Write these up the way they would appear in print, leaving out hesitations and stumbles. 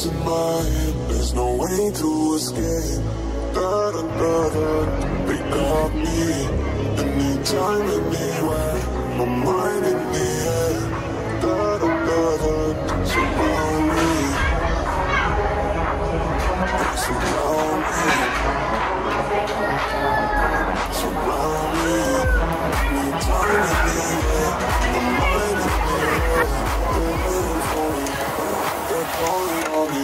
voice in my head, there's no way to escape. Da da da da, they got me. Anytime, anywhere, my mind in the air. Da da da da, surround me. Surround me. Surround me. Anytime, anywhere, my mind in the air. They're waiting for me. They're calling on me.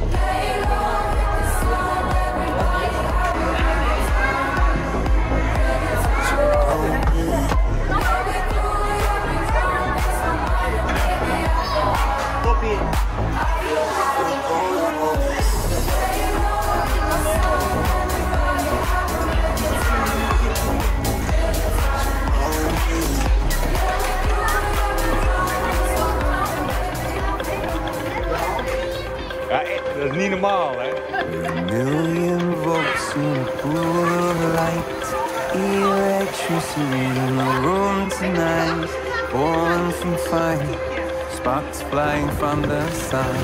Ja, dat is niet normaal, hè? A million volts in a pool of light, electricity in the room tonight, born from fire, sparks flying from the sun.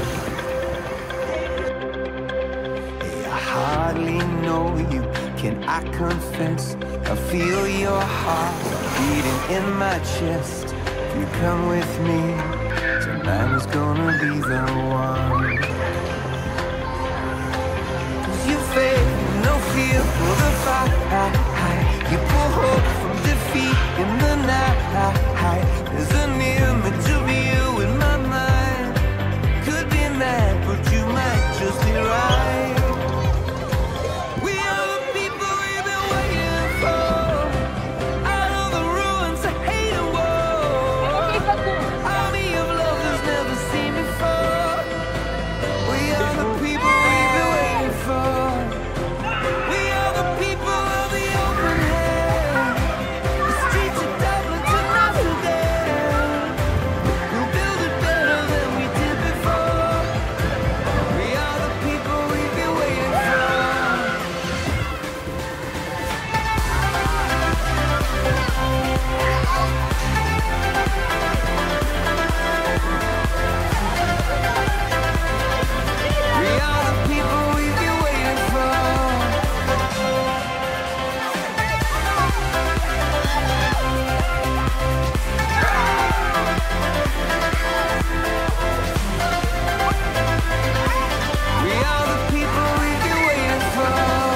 I hardly know you, can I confess? I feel your heart beating in my chest. If you come with me, tonight is gonna be the one. You feel no fear for the fight. You pull hope from defeat in the night. There's an image of you in my mind. Could be mad, but you might just be right. We are the people we've been waiting for. Out of the ruins of hate and war. Army of love that's never seen before. We are the people we've been waiting for. We are the people of the open air. The streets of Dublin to Notre Dame. We'll build it better than we did before. We are the people we've been waiting for. We are the people we've been waiting for. We are the people we've been waiting for.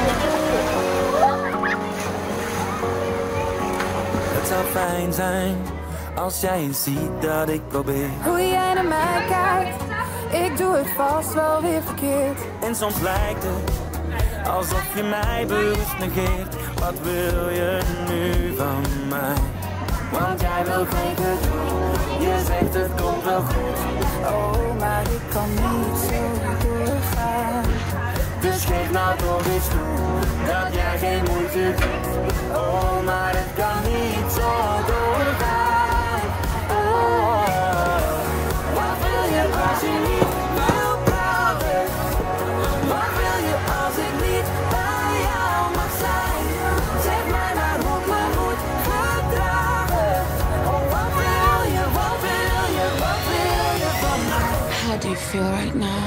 Het zou fijn zijn als jij eens ziet dat ik probeer. Hoe jij naar mij kijkt, ik doe het vast wel weer verkeerd. En soms lijkt het alsof je mij bewust negeert. Wat wil je nu van mij? Want jij wil geen gedoe. Je zegt het komt wel goed. Oh, maar ik kan niet zo doorgaan. Dus geef nou toch eens toe dat jij geen moeite doet. Oh, maar het kan niet zo doorgaan. Oh, wat wil je als je niet wil praten? Wat wil je als ik niet bij jou mag zijn? Zeg mij maar hoe ik me moet gedragen. Oh, wat wil je, wat wil je, wat wil je van mij? How do you feel right now?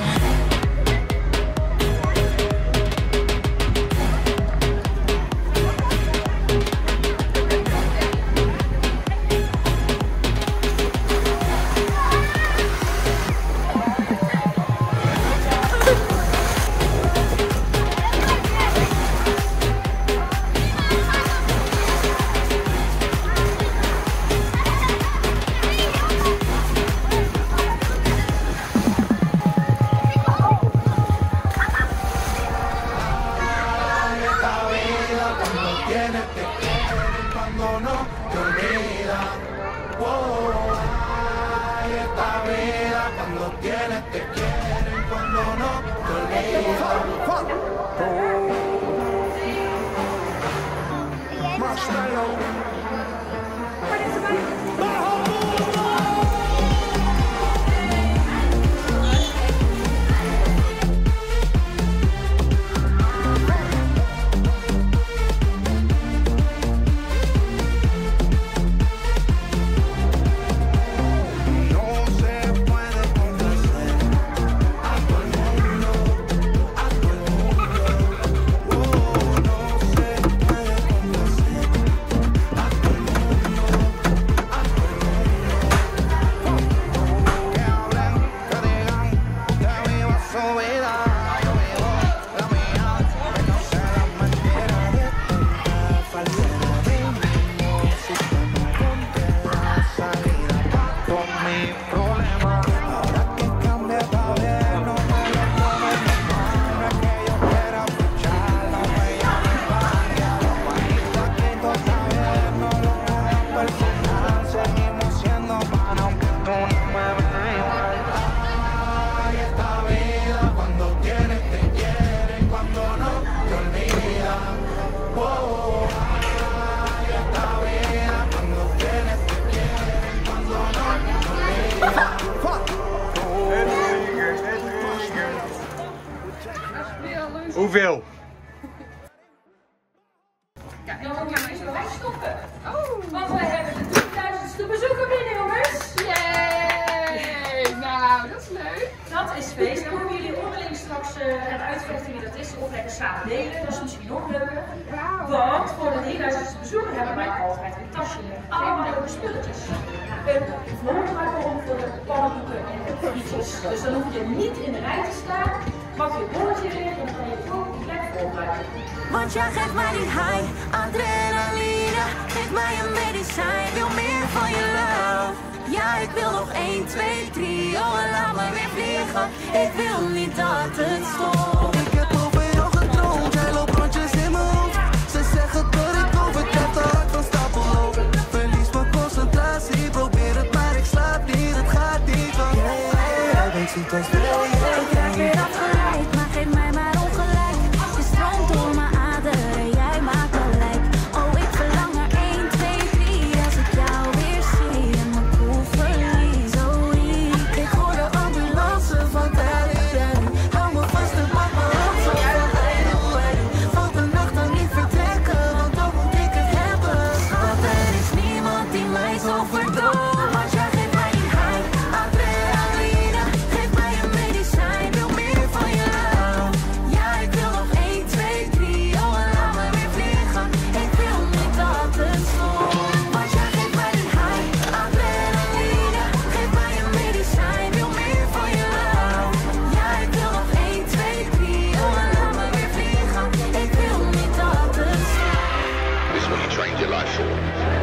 hoeveel? Kijk, dan moet je even stoppen. Want wij hebben de 10.000ste bezoeker binnen, jongens. Yay! Nou, dat is leuk. Dat is feest. Dan moeten jullie onderling straks gaan uitvechten wie dat is. Of lekker samen delen. Dat is misschien nog leuker. Want voor de 3000ste bezoeker hebben wij altijd een tasje met allemaal leuke spulletjes. Een vloerbakbom voor de pannenkoeken en de frietjes. Dus dan hoef je niet in de rij te staan. Pak je bolletje weer en dan kan je gewoon plek voorblijven. Want jij geeft mij die high, adrenaline. Geef mij een medicijn, wil meer van je love. Ja, ik wil nog 1, 2, 3, oh en laat me weer vliegen. Ik wil niet dat het stopt. Ik heb over jou gedroomd, jij loopt rondjes in mijn hoofd. Ze zeggen dat ik overdrijf, te hard van stapel loop. Verlies mijn concentratie, probeer het maar ik slaap niet. Het gaat niet, want jij weet niet als wil jij. Ik raak weer afgeleid, maar geef mij maar ongelijk. Je stroomt door mijn aderen, jij maakt me lijk. Oh, ik verlang naar 1, 2, 3. Als ik jou weer zie en mijn koel verlies. Oh, ik hoor de ambulance van Daddy. Hou me vast en pak me op zo van Daddy. Van de nacht dan niet vertrekken, want dan moet ik het hebben. want er is niemand die mij zo verdoopt. Want jij geeft mij die high, adrenaline. Geef mij een medicijn, wil meer van je love. Ja, ik wil nog 1, 2, 3, oh en laat me weer vliegen. Ik wil niet dat het stopt. Want jij geeft mij die high, adrenaline. Geef mij een medicijn, wil meer van je love. Ja, ik wil nog 1, 2, 3, oh en laat me weer vliegen. Ik wil niet dat het stopt. This is what you trained your life for.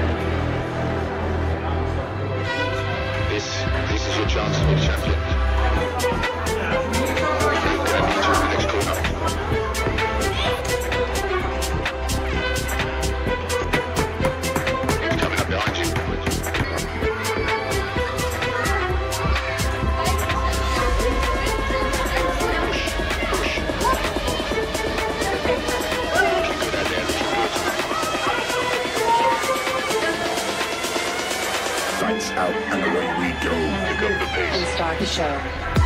This is your chance to be champion. Grab me to the next corner. He's coming up behind you. Lights out and away we go. Pick up the pace. And start the show.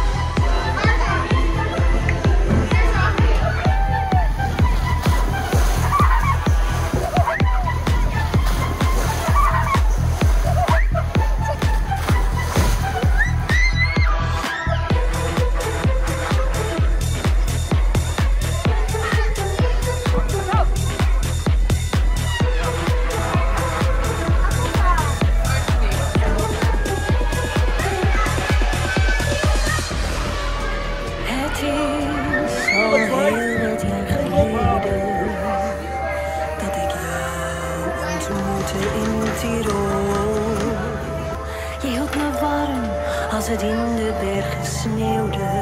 Het is al heel wat jaar geleden dat ik jou ontmoette in Tirol. Je hield me warm als het in de bergen sneeuwde.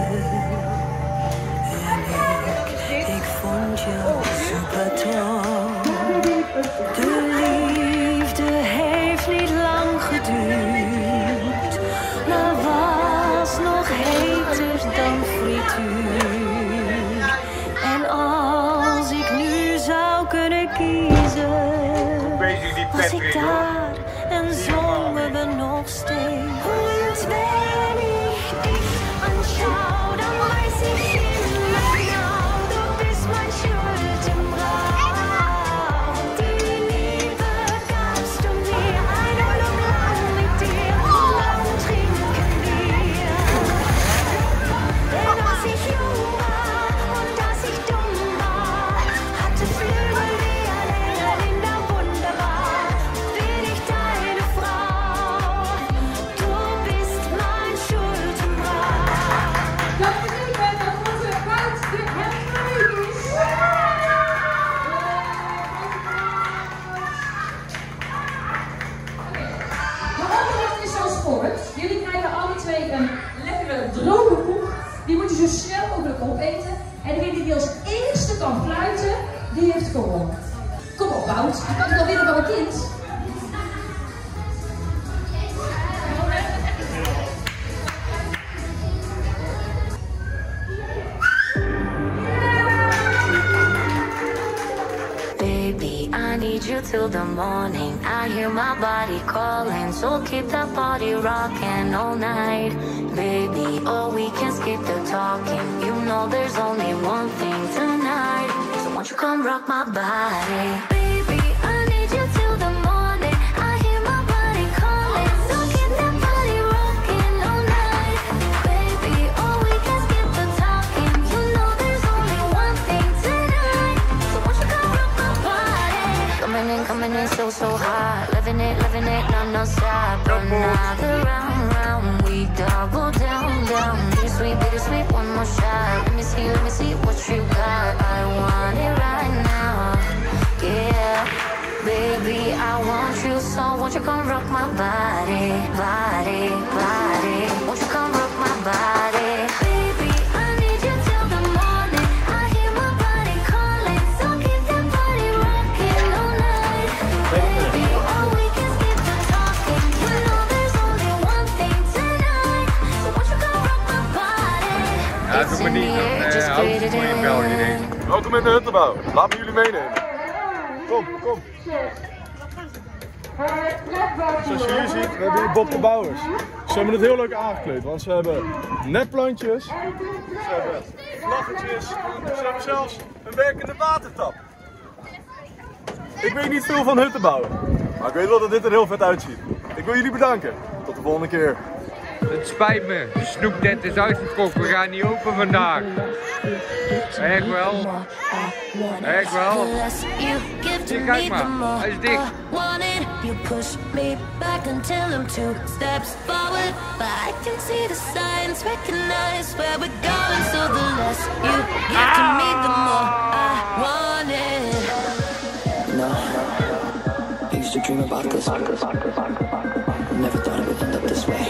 En ik vond jou super tof. De liefde heeft niet lang geduurd, maar was nog heter dan frituur. En als ik nu zou kunnen kiezen, Bezig die was ik Patrick, hoor. daar en zongen we nog steeds. Und wenn ich dich anschau, dann weiß ich immer genau, du bist mein Schuldenbrauch. Die Liebe gabst du mir, ein Urlaub lang mit dir, lang trinken wir. Denn als ich jung war und als ich dumm war, hatte Flügel wie ein Engel in der Wunderbar. Bin ich deine Frau, du bist mein Schuldenbrauch. Dat betekent dat onze fout de helft is. De opdracht is zoals volgt. Jullie krijgen alle twee een lekkere droge koek. Die moet je zo snel mogelijk opeten. En degene die als eerste kan fluiten, die heeft gewonnen. Kom op, Wout. Je kan het wel winnen van een kind. Baby, I need you till the morning. I hear my body calling, so keep that body rocking all night. Baby, oh, we can skip the talking. You know there's only one thing tonight. So won't you come rock my body? Baby, I need you till the morning. I hear my body calling, so keep that body rocking all night. Baby, oh, we can skip the talking. You know there's only one thing tonight. So won't you come rock my body? Coming in so hot. Living it, non-stop. Another round, we double down. Bittersweet, one more shot. Let me see what you got. I want it right now, yeah. Baby, I want you, so won't you come rock my body? Won't you come rock my body? Baby, I need you till the morning. I hear my body calling, so keep that body rocking all night. Baby, oh, we can skip the talking. You know there's only one thing tonight. So won't you come rock my body? Ja, doe me niet, dan houdt het voor je België, denk ik. Welkom in de Huttenbouw. Laat me jullie meenemen. Kom. Zoals je hier ziet, we hebben hier Bob de Bouwers. Ze hebben het heel leuk aangekleed, want ze hebben nepplantjes, ze hebben vlaggetjes, ze hebben zelfs een werkende watertap. Ik weet niet veel van hutten bouwen, maar ik weet wel dat dit er heel vet uitziet. Ik wil jullie bedanken. Tot de volgende keer. Het spijt me, de snoeptent is uitverkocht, we gaan niet open vandaag. Echt wel. Hier, kijk maar, hij is dicht. You push me back until I'm 2 steps forward, but I can see the signs, recognize where we're going. So the less you give to me, the more I want it. No, I used to dream about this. Never thought it would end up this way.